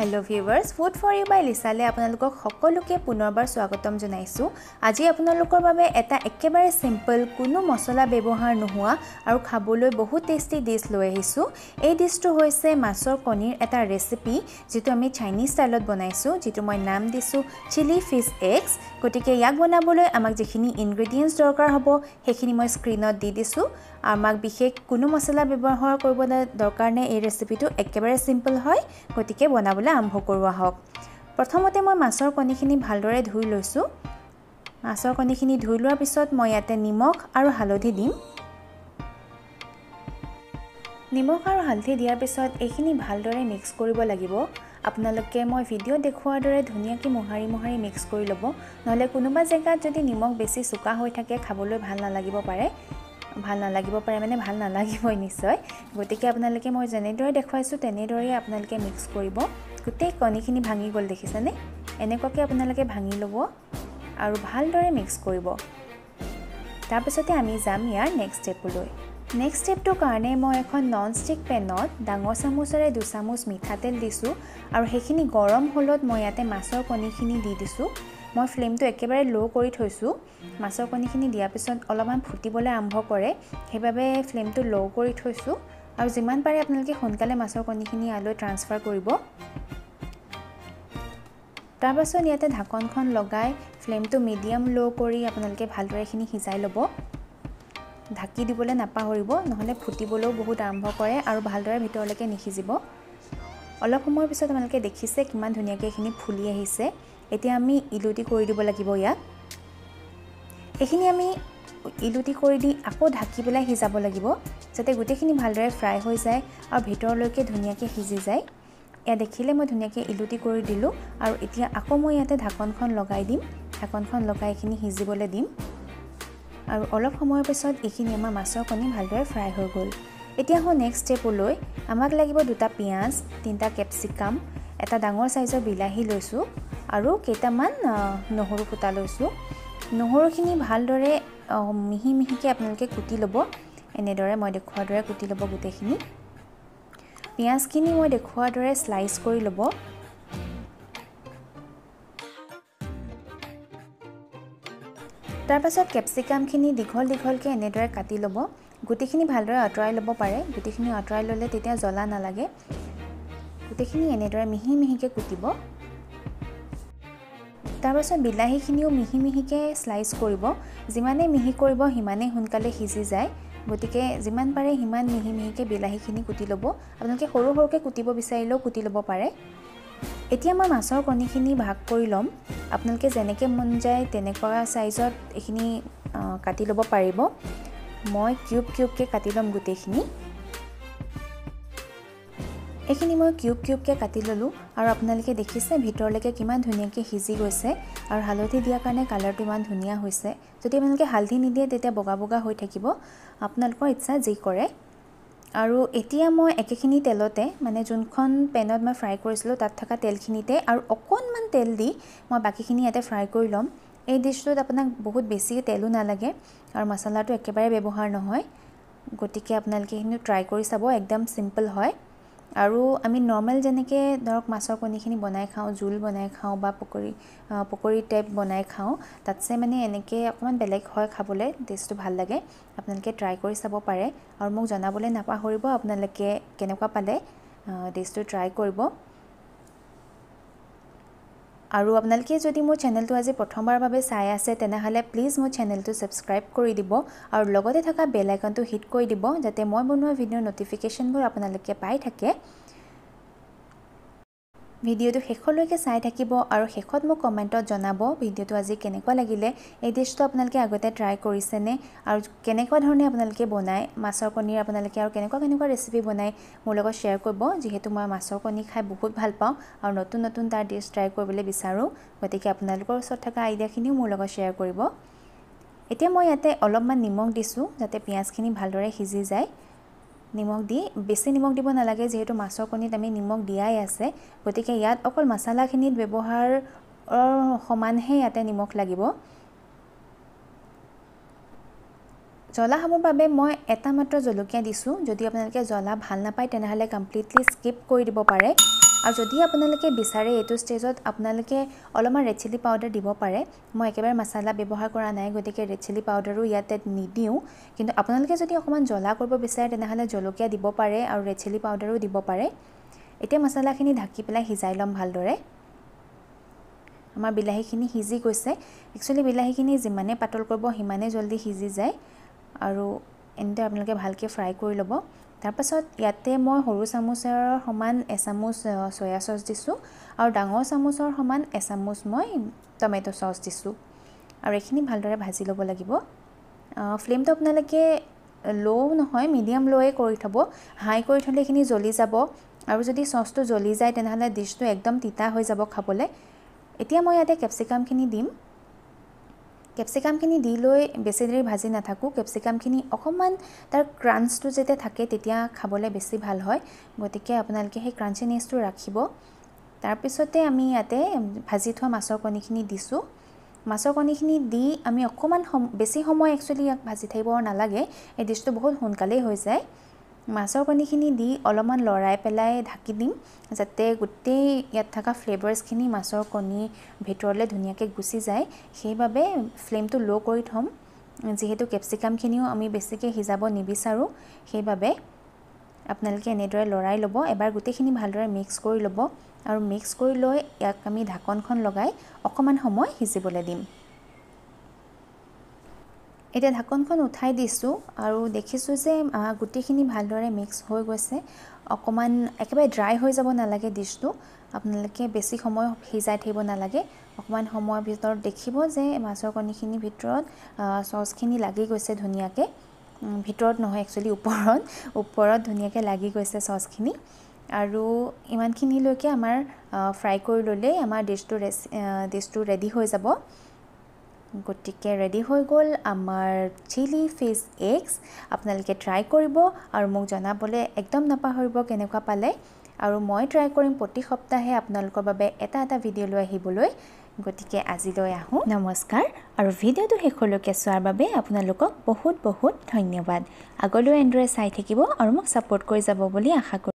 hello viewers food for you by লিছালে আপোনালোকক সকলোকে পুনৰবাৰ স্বাগতম জনাইছো আজি আপোনালোকৰ বাবে এটা একেবাৰে সিম্পল কোনো মছলা ব্যৱহাৰ নোহোৱা আৰু খাবলৈ বহুত টেষ্টি ডিশ লৈ আহিছো এই ডিশটো হৈছে মাছৰ কণীৰ এটা ৰেচিপি যেটো আমি চাইনিজ ষ্টাইলত বনাইছো যেটো মই নাম দিছো চিলি ফিশ এগছ গটিকে ইয়াক বনাবলৈ আমাক যেখিনি ইনগ্ৰেডিয়েন্টস দৰকাৰ হ'ব হেখিনি মই স্ক্ৰিনত দি দিছো আমাক বিশেষ কোনো মছলা ব্যৱহাৰ কৰিব দৰকাৰ নাই এই ৰেচিপিটো একেবাৰে সিম্পল হয় গটিকে বনাবলৈ আৰম্ভ কৰো আহক প্ৰথমতে মই মাছৰ কণীখিনি ভালদৰে ধুই লৈছো মাছৰ কণীখিনি ধুই লোৱাৰ পিছত মই ইয়াতে নিমখ আৰু হালধি দিম নিমখ আৰু হালধি দিয়াৰ পিছত এইখিনি ভালদৰে মিক্স কৰিব লাগিব আপোনালোকে মই ভিডিও দেখুৱাৰ দৰে ধুনিয়াকৈ মোহাৰি মিক্স কৰি ল'ব নহলে কোনোবা জেগাত যদি নিমখ বেছি সুকা হৈ থাকে খাবলৈ ভাল নালাগিব পাৰে মানে ভাল নালাগিবই নিশ্চয় গতিকে আপোনালোকে মই যেনেদৰে দেখুৱাইছো তেনেদৰে আপোনালোকে মিক্স কৰিব গোটেই কণীখিনি ভাঙি গল দেখিছানে এনেকুৱাকৈ আপোনালোকে ভাঙি ল'ব আৰু ভালদৰে মিক্স কৰিব তাৰ পিছতে আমি যাম ইয়াৰ নেক্সট ষ্টেপলৈ নেক্সট ষ্টেপটো কাৰণে মই এখন নন ষ্টিক পেনত ডাঙৰ চামুচেৰে 2 চামুচ মিঠাতেল দিছো আৰু হেখিনি গৰম হলত মই ইয়াতে মাছৰ কণীখিনি দি দিছো মই ফ্লেমটো একেবাৰে লো কৰি থৈছো মাছৰ কণীখিনি দিয়াৰ পিছত অলপমান ফুটিবলৈ আৰম্ভ কৰে হেবাবে ফ্লেমটো লো কৰি থৈছো আৰু যিমান পাৰে আপোনালোকে সোনকালে মাছৰ কণীখিনি আলৈ ট্ৰান্সফাৰ কৰিব তাৰ পাছত ইয়াতে ঢাকনখন লগাই ফ্লেমটো মিডিয়াম লো কৰি আপোনালোকে ভালদৰে খিনি সিজাই ল'ব ঢাকি দিবলৈ নাপাহৰিব নহলে ফুটিবলৈও বহুত আৰম্ভ কৰে আৰু ভালদৰে ভিতৰলৈকে নিখিজিব অলপ সময়ৰ পিছত আপোনালোকে দেখিছে কিমান ধুনীয়াকৈ এখিনি ফুলি আহিছে এতিয়া আমি ইলুটি কৰি দিব লাগিব ইয়াত এখিনি আমি ইলুটি কৰি দি আকৌ ঢাকি পেলাই হিজাব লাগিব যাতে গোটেইখিনি ভালদৰে ফ্ৰাই হৈ যায় আৰু ভিতৰলৈকে ধুনীয়াকৈ হিজি যায় এয়া দেখিলে মই ধুনীয়াকৈ ইলুটি কৰি দিলো আৰু এতিয়া আকৌ মই ইয়াতে ঢাকনখন লগাই দিম ঢাকনখন লগাই এখিনি হিজিবলৈ দিম আৰু অলপ সময়ৰ পিছত এখিনি আমাৰ মাছৰ কণী ভালদৰে ফ্ৰাই হৈ গল এতিয়া হো নেক্সট ষ্টেপলৈ আমাক লাগিব দুটা পিয়াজ তিনটা ক্যাপসিকাম এটা ডাঙৰ সাইজৰ বিলাহী লৈছো আৰু কেইটামান নহৰু ফুটা লৈছো নহৰুখিনি ভালদৰে মিহিকে আপোনালোকে কুটি ল'ব এনেদৰে মই দেখুৱাৰ দৰে কুটি ল'ব গোটেইখিনি পিয়াজখিনি মই দেখুৱাৰ দৰে স্লাইস কৰি ল'ব তাৰ পাছত ক্যাপসিকামখিনি দীঘলকে এনেদৰে কাটি ল'ব গোটেইখিনি ভালদৰে আঁতৰাই ল'ব পাৰে গোটেইখিনি আঁতৰাই ল'লে তেতিয়া জ্বলা নালাগে গোটেইখিনি এনেদৰে মিহিকে কুটিব তাৰ পাছত বিলাহীখিনিও মিহিকে স্লাইস কৰিব যিমানে মিহি কৰিব হিমানে সোনকালে সিজি যায় গতিকে যিমান পাৰে হিমান মিহিকে বিলাহীখিনি কুটি ল'ব আপোনালোকে সৰুকে কুটিব বিচাৰিলেও কুটি ল'ব পাৰে এতিয়া মই মাছৰ কণীখিনি ভাগ কৰি ল'ম আপোনালোকে যেনেকৈ মন যায় তেনেকুৱা সাইজত এখিনি কাটি ল'ব পাৰিব মই কিউবকে কাটি ল'ম গোটেইখিনি এখিনি মই কিউবকে কাটি ললো আৰু আপোনালোকে দেখিছে ভিতৰলৈকে কিমান ধুনীয়াকৈ হিজি গৈছে আৰু হালধি দিয়াৰ কাৰণে কালাৰটো ইমান ধুনীয়া হৈছে যদি আপোনালোকে হালধি নিদিয়ে তেতিয়া বগা হৈ থাকিব আপোনালোকৰ ইচ্ছা যি কৰে আৰু এতিয়া মই একেখিনি তেলতে মানে যোনখন পেনত মই ফ্ৰাই কৰিছিলো তাত থকা তেলখিনিতে আৰু অকণমান তেল দি মই বাকিখিনি ইয়াতে ফ্ৰাই কৰি ল'ম এই ডিশটোত আপোনাক বহুত বেছি তেলো নালাগে আৰু মছলাটো একেবাৰে ব্যৱহাৰ নহয় গতিকে আপোনালোকে এখিনি ট্ৰাই কৰি চাব একদম সিম্পল হয় আৰু আমি নৰমাল যেনেকৈ ধৰক মাছৰ কণীখিনি বনাই খাওঁ জুল বনাই খাওঁ বা পকৰি টাইপ বনাই খাওঁ তাতছে মানে এনেকৈ অকমান বেলেগ হয় খাবলৈ টেষ্টটো ভাল লাগে আপোনালোকে ট্ৰাই কৰি চাব পাৰে আৰু মোক জনাবলৈ নাপাহৰিব আপোনালোকে কেনেকুৱা পালে টেষ্টটো ট্ৰাই কৰিব আৰু আপোনালোকে যদি মোৰ চেনেলটো আজি প্ৰথমবাৰৰ বাবে চাই আছে তেনেহলে প্লিজ মোৰ চেনেলটো সাবস্ক্ৰাইব কৰি দিব আৰু লগতে থকা বেল আইকনটো হিট কৰি দিব যাতে মই বনোৱা ভিডিঅ'ৰ নটিফিকেশনবোৰ আপোনালোকে পাই থাকে ভিডিঅ'টো শেষলৈকে চাই থাকিব আৰু শেষত মোক কমেন্টত জনাব ভিডিঅ'টো আজি কেনেকুৱা লাগিলে এই ডিশটো আপোনালোকে আগতে ট্ৰাই কৰিছেনে আৰু কেনেকুৱা ধৰণে আপোনালোকে বনায় মাছৰ কণীৰ আপোনালোকে আৰু কেনেকুৱা ৰেচিপি বনায় মোৰ লগত শ্বেয়াৰ কৰিব যিহেতু মই মাছৰ কণী খাই বহুত ভাল পাওঁ আৰু নতুন তাৰ ডিশ ট্ৰাই কৰিবলৈ বিচাৰো গতিকে আপোনালোকৰ ওচৰত থকা আইডিয়াখিনিও মোৰ লগত শ্বেয়াৰ কৰিব এতিয়া মই ইয়াতে অলপমান নিমখ দিছো যাতে পিয়াজখিনি ভালদৰে সিজি যায় নিমখ দি বেছি নিমখ দিব নালাগে যেহেতু মাছৰ কণীত আমি নিমখ দিয়াই আছে গতিকে ইয়াত অকল মছলাখিনিত ব্যৱহাৰ সমানহে ইয়াতে নিমখ লাগিব জ্বলা হ'বৰ বাবে মই এটা মাত্ৰ জলকীয়া দিছো যদি আপোনালোকে জ্বলা ভাল নাপায় তেনেহলে কমপ্লিটলি স্কিপ কৰি দিব পাৰে আৰু যদি আপোনালোকে বিচাৰে এইটো ষ্টেজত আপোনালোকে অলপমান ৰেড চিলি পাউডাৰ দিব পাৰে মই একেবাৰে মছলা ব্যৱহাৰ কৰা নাই গতিকে ৰেড চিলি পাউডাৰো ইয়াতে নিদিওঁ কিন্তু আপোনালোকে যদি অকমান জ্বলা কৰিব বিচাৰে তেনেহলে জলকীয়া দিব পাৰে আৰু ৰেড চিলি পাউডাৰো দিব পাৰে এতিয়া মছলাখিনি ঢাকি পেলাই সিজাই লম ভালদৰে আমাৰ বিলাহীখিনি সিজি গৈছে একচুয়ালি বিলাহীখিনি যিমানে পাতল কৰিব সিমানে জলদি সিজি যায় আৰু এন্তে আপোনালোকে ভালকে ফ্ৰাই কৰি ল'ব তাৰ পাছত ইয়াতে মই সৰু চামুচৰ সমান এচামুচ সয়া সস দিছো আৰু ডাঙৰ চামুচৰ সমান এচামুচ মই টমেটো সস দিছো আৰু এখিনি ভালদৰে ভাজি ল'ব লাগিব ফ্লেমটো আপোনালোকে লো নহয় মিডিয়াম লোয়ে কৰি থব হাই কৰি থলে এখিনি জ্বলি যাব আৰু যদি সসটো জ্বলি যায় তেনেহলে ডিশটো একদম তিতা হৈ যাব খাবলে এতিয়া মই ইয়াতে ক্যাপসিকামখিনি দিম ক্যাপসিকামখিনি দি লৈ বেছি দেৰি ভাজি নাথাকো ক্যাপসিকামখিনি অকমান তাৰ ক্ৰাঞ্চটো যেতে থাকে তেতিয়া খাবলে বেছি ভাল হয় গতিকে আপোনালোকে সেই ক্ৰাঞ্চিনেছটো ৰাখিব তাৰ পিছতে আমি ইয়াতে ভাজি থোৱা মাছৰ কণীখিনি দিছো মাছৰ কণীখিনি দি আমি অকমান বেছি সময় একচুয়ালি ইয়াক ভাজি থাকিব নালাগে এই ডিশটো বহুত সোনকালে হৈ যায় মাছৰ কণীখিনি দি অলপমান লৰাই পেলাই ঢাকি দিম যাতে গোটেই ইয়াত থকা ফ্লেভাৰছখিনি মাছৰ কণী ভিতৰলে ধুনীয়াকৈ গুচি যায় সেইভাবে ফ্লেমটো লো কৰি থম যেহেতু ক্যাপসিকামখিনিও আমি বেছিকৈ সিজাব নিবিচাৰো সেইভাবে আপোনালোকে এনেদৰে লৰাই ল'ব এবাৰ গোটেইখিনি ভালদৰে মিক্স কৰি ল'ব আৰু মিক্স কৰি লৈ ইয়াক আমি ঢাকনখন লগাই অকমান সময় সিজিবলৈ দিম এটা ঢাকনখন উঠাই দিছো আৰু দেখিছো যে গুটিখিনি ভালদৰে মিক্স হৈ গৈছে অকমান একেবাৰে ড্ৰাই হৈ যাব নালাগে ডিশটো আপোনালোকে বেছি সময় সিজাই থাকিব নালাগে অকমান সময়ৰ ভিতৰত দেখিব যে মাছৰ কণীখিনি ভিতৰত সসখিনি লাগি গৈছে ধুনীয়াকৈ ভিতৰত নহয় একচুয়ালি ওপৰত ধুনীয়াকৈ লাগি গৈছে সসখিনি আৰু ইমানখিনি লৈকে আমাৰ ফ্ৰাই কৰি ললে আমাৰ ডিশটো ৰেডি হৈ যাব গটিকে ৰেডি হৈ গল আমাৰ চিলি ফিশ এগছ আপোনালোকে ট্ৰাই কৰিব আৰু মোক জনাবলে একদম নাপাহৰিব কেনেকুৱা পালে আৰু মই ট্ৰাই কৰিম প্ৰতি সপ্তাহে আপোনালোকৰ বাবে এটা ভিডিও লৈ আহিবলৈ গটিকে আজিলৈ আহো নমস্কাৰ আৰু ভিডিওটো শেষলৈকে চোৱাৰ বাবে আপোনালোকক বহুত ধন্যবাদ আগলৈ এন্ড্ৰয় চাই থাকিব আৰু মোক সাপোৰ্ট কৰি যাব বুলি আশা